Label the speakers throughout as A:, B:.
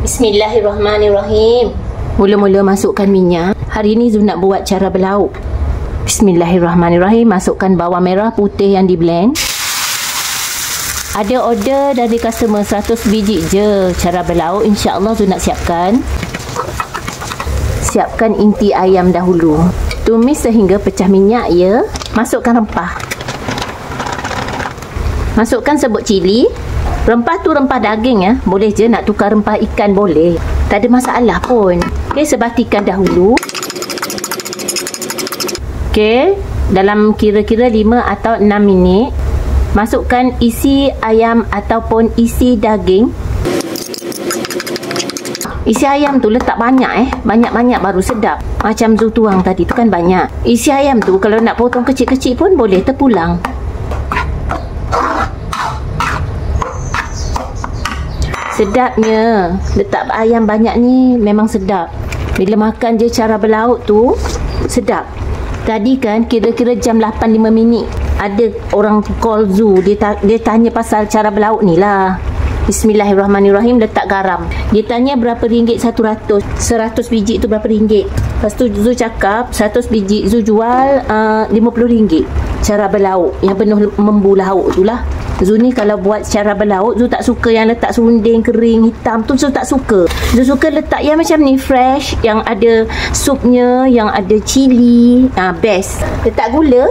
A: Bismillahirrahmanirrahim. Mula-mula masukkan minyak. Hari ni Zu nak buat cara berlauk. Bismillahirrahmanirrahim. Masukkan bawang merah putih yang di blend. Ada order dari customer 100 biji je cara berlauk. InsyaAllah Zu nak siapkan. Siapkan inti ayam dahulu. Tumis sehingga pecah minyak ya. Masukkan rempah. Masukkan serbuk cili. Rempah tu rempah daging ya. Boleh je nak tukar rempah ikan boleh. Tak ada masalah pun. Okey, sebatikan dahulu. Okey, dalam kira-kira 5 atau 6 minit masukkan isi ayam ataupun isi daging. Isi ayam tu letak banyak banyak-banyak baru sedap. Macam Zu tuang tadi tu kan banyak. Isi ayam tu kalau nak potong kecil-kecil pun boleh terpulang. Sedapnya. Letak ayam banyak ni memang sedap. Bila makan je cara berlauk tu sedap. Tadi kan kira-kira jam 8.05 minit ada orang call Zu, dia tanya pasal cara berlauk ni lah. Bismillahirrahmanirrahim. Letak garam. Dia tanya berapa ringgit 100 biji tu berapa ringgit. Lepas tu Zu cakap 100 biji Zu jual RM50 cara berlauk yang penuh membu lauk tu lah. Zu ni kalau buat cara berlauk, Zu tak suka yang letak serunding kering hitam tu. Zu tak suka. Zu suka letak yang macam ni fresh, yang ada supnya, yang ada cili. Best. Letak gula.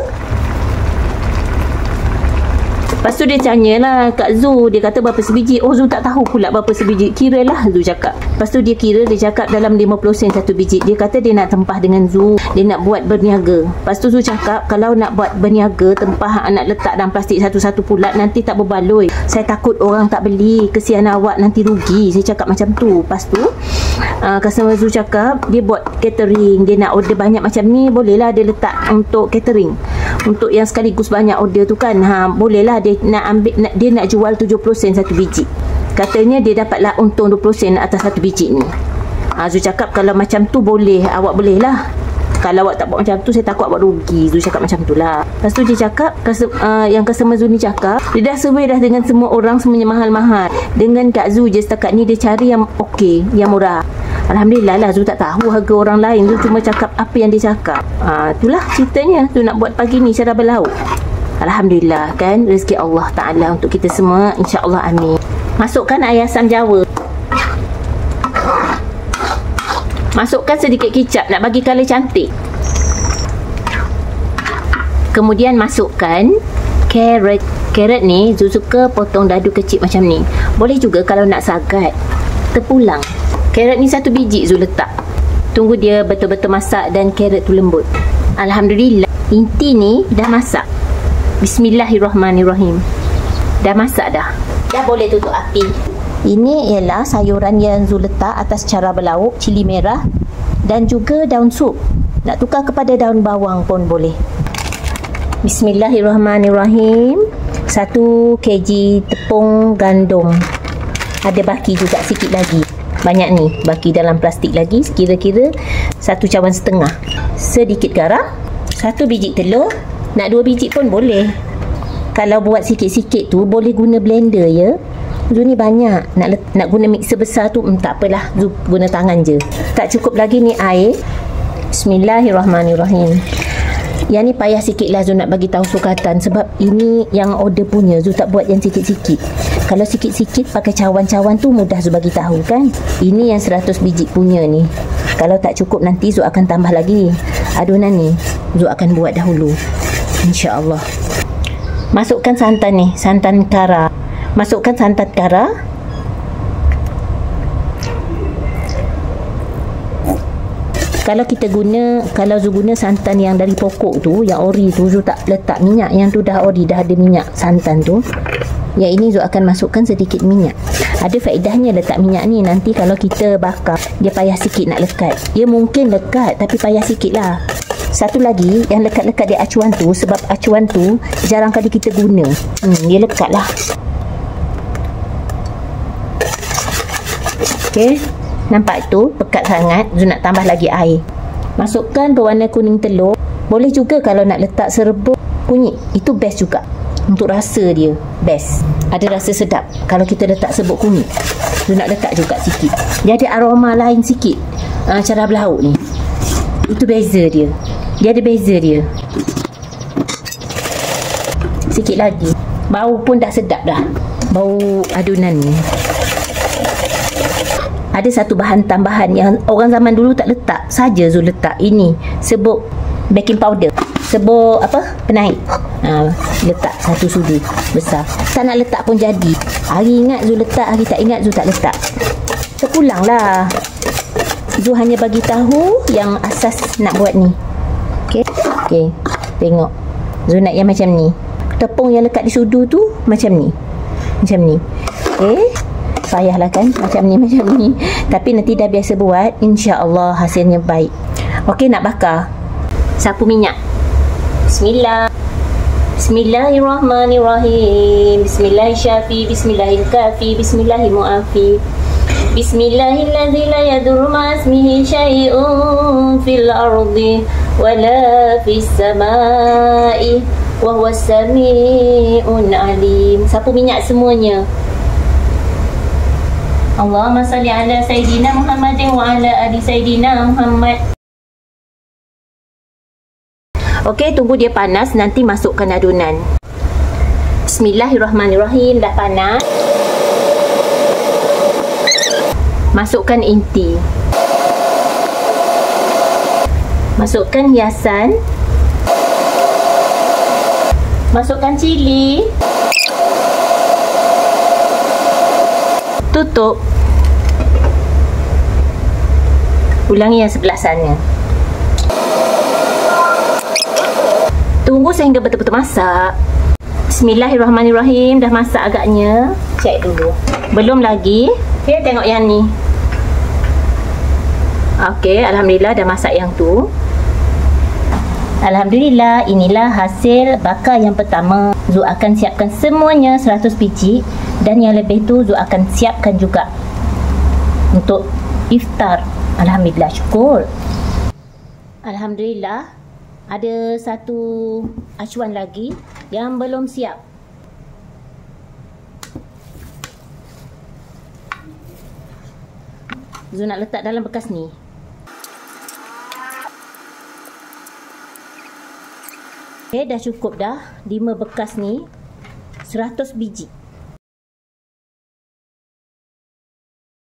A: Lepas tu dia tanyalah Kak Zu, dia kata berapa sebiji. Oh, Zu tak tahu pula berapa sebiji. Kiralah Zu cakap. Lepas tu dia kira, dia cakap dalam 50 sen satu biji. Dia kata dia nak tempah dengan Zu, dia nak buat berniaga. Lepas tu Zu cakap kalau nak buat berniaga, tempah nak letak dalam plastik satu-satu pula, nanti tak berbaloi. Saya takut orang tak beli, kesian awak nanti rugi. Saya cakap macam tu. Lepas tu customer Zu cakap dia buat catering, dia nak order banyak macam ni, bolehlah dia letak untuk catering. Untuk yang sekaligus banyak order tu kan, bolehlah dia nak ambil, dia nak jual 70 sen satu biji. Katanya dia dapatlah untung 20 sen atas satu biji ni. Zu cakap kalau macam tu boleh, awak boleh lah. Kalau awak tak buat macam tu, saya takut awak rugi. Zu cakap macam tu lah. Lepas tu dia cakap, yang customer Zu ni cakap, dia dah survey dah dengan semua orang, semuanya mahal-mahal. Dengan Kak Zu je setakat ni dia cari yang okey, yang murah. Alhamdulillah lah, Zu tak tahu harga orang lain. Zu cuma cakap apa yang dia cakap. Itulah ceritanya Zu nak buat pagi ni cara berlauk. Alhamdulillah kan, rezeki Allah Ta'ala untuk kita semua. InsyaAllah, amin. Masukkan air asam jawa. Masukkan sedikit kicap nak bagi colour cantik. Kemudian masukkan carrot. Carrot ni Zu suka potong dadu kecil macam ni. Boleh juga kalau nak sagat, terpulang. Carrot ni satu biji Zu letak. Tunggu dia betul-betul masak dan carrot tu lembut. Alhamdulillah, inti ni dah masak. Bismillahirrahmanirrahim. Dah masak dah. Dah boleh tutup api. Ini ialah sayuran yang Zu letak atas cara berlauk, cili merah dan juga daun sup. Nak tukar kepada daun bawang pun boleh. Bismillahirrahmanirrahim. 1 kg tepung gandum. Ada baki juga sikit lagi. Banyak ni, baki dalam plastik lagi. Kira-kira 1 cawan setengah. Sedikit garam. 1 biji telur. Nak 2 biji pun boleh. Kalau buat sikit-sikit tu boleh guna blender ya. Zu ni banyak. Nak guna mixer besar tu tak apalah, Zu guna tangan je. Tak cukup lagi ni air. Bismillahirrahmanirrahim. Yang ni payah sikit lah Zu nak bagi tahu sukatan, sebab ini yang order punya. Zu tak buat yang sikit-sikit. Kalau sikit-sikit pakai cawan-cawan tu mudah Zu bagi tahu kan. Ini yang 100 biji punya ni. Kalau tak cukup nanti Zu akan tambah lagi. Adunan ni Zu akan buat dahulu, InsyaAllah. Masukkan santan ni, santan kara. Masukkan santan kara. Kalau kita guna, kalau Zu guna santan yang dari pokok tu, yang ori tu, Zu tak letak minyak. Yang tu dah ori, dah ada minyak santan tu. Yang ini Zu akan masukkan sedikit minyak. Ada faedahnya letak minyak ni. Nanti kalau kita bakar, dia payah sikit nak lekat. Dia mungkin lekat tapi payah sikit lah. Satu lagi yang lekat-lekat dia acuan tu, sebab acuan tu jarang kali kita guna. Dia lekat lah. Okey, nampak tu pekat sangat. Zu nak tambah lagi air. Masukkan berwarna kuning telur. Boleh juga kalau nak letak serbuk kunyit, itu best juga. Untuk rasa dia best. Ada rasa sedap kalau kita letak serbuk kunyit. Zul nak letak juga sikit. Dia ada aroma lain sikit. Cara berlauk ni. Itu beza dia. Dia ada beza dia. Sikit lagi. Bau pun dah sedap dah. Bau adunan ni. Ada satu bahan tambahan yang orang zaman dulu tak letak. Saja Zul letak. Ini serbuk baking powder. Serbuk penaik. Letak satu sudu besar. Tak nak letak pun jadi. Hari ingat Zul letak, hari tak ingat Zul tak letak. Terpulang lah. Zul hanya bagi tahu yang asas nak buat ni. Okey. Tengok. Zul nak yang macam ni. Tepung yang lekat di sudu tu macam ni. Macam ni. Okey. Payahlah kan macam ni. Tapi nanti dah biasa buat, insya-Allah hasilnya baik. Okey, nak bakar. Sapu minyak. Bismillah. Bismillahirrahmanirrahim. Bismillahirrahmanirrahim. Bismillahirrahmanirrahim. Bismillahirrahmanirrahim. Bismillahilladzi la yadurru ma'asmihi syai'un fil ardi wala fis samai wa huwas sami'un alim. Sapu minyak semuanya. Allahumma salli ala Sayyidina Muhammadin wa ala ali Sayyidina Muhammad. Okey, tunggu dia panas, nanti masukkan adunan. Bismillahirrahmanirrahim. Dah panas. Masukkan inti. Masukkan hiasan. Masukkan cili. Tutup. Ulangi yang sebelah sana. Tunggu sehingga betul-betul masak. Bismillahirrahmanirrahim. Dah masak agaknya. Cek dulu. Belum lagi. Okay, tengok yang ni. Okey, alhamdulillah dah masak yang tu. Alhamdulillah, inilah hasil bakar yang pertama. Zul akan siapkan semuanya 100 biji. Dan yang lebih tu Zul akan siapkan juga untuk iftar. Alhamdulillah, syukur. Alhamdulillah, ada satu acuan lagi yang belum siap. Zul nak letak dalam bekas ni. Okay, dah cukup dah 5 bekas ni 100 biji.